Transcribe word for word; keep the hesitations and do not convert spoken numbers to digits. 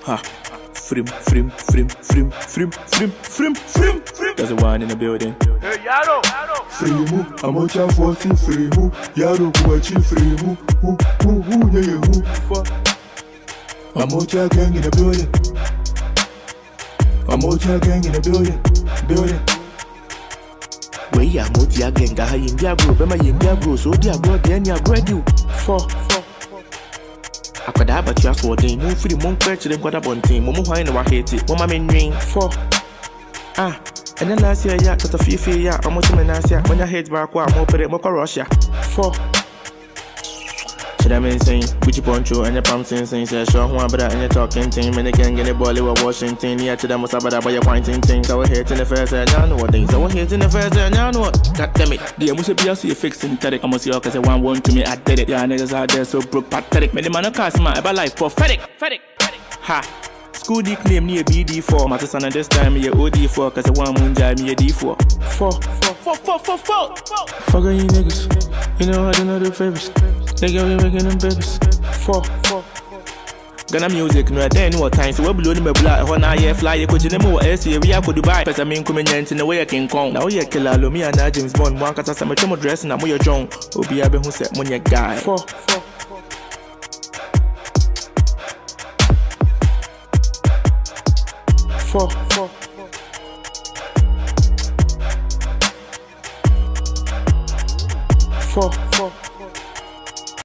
Ha. Frim, frim, frim, frim, frim, frim, frim, frim, frim. There's a one in the building. Hey, Yaro, Yaro. Frimu, amocha forty frimu, Yaro kuachi frimu, who, who, who, yeah, yeah, who. Amocha gang in the building. Amocha gang in the building, building. Where ya motia gang, I am Diablo, Bema Diablo, so Diablo, then you grad you. Four, four. I could have a chance for them, move for the monk to them, got up on team, Momo Hine, I hate it, Mama main ring. Four. Ah, and then last year, yeah, got a few fear, yeah, I'm much man, when I hate back, I'm open it, Moka Russia. Four. Should I mean saying, Gucci poncho and your pumps and saying, say, sure, one, but and you're talking team, and again, get a ball over Washington, yeah, to them was about by your pointing things. So we're here in the first, and I know what things. So we're here in the first, and I know what. God damn it, the must be also fixing synthetic. I'm gonna see all because I want one to me, I did it. Yeah, niggas out there so broke, pathetic. Many man, no cast my ever life prophetic. Ha. School nickname me a B D four. My son, this time me a O D four, cause I want moon jam me a D four. Four, four, four, four, four. Fuck you niggas, you know I don't know the favors. Nigga, we making them babies. Four, four. Gonna music, no, I don't know what time. So we're blowing my blood. When I fly, you could you know what else here. We are going to buy. Because I mean, coming in the way I can come. Now, you're killer, me and I, James Bond. One cause I'm a chemo dress and I'm your John. Obi Abe who said, when you guy. Four, four. Four, four. Four.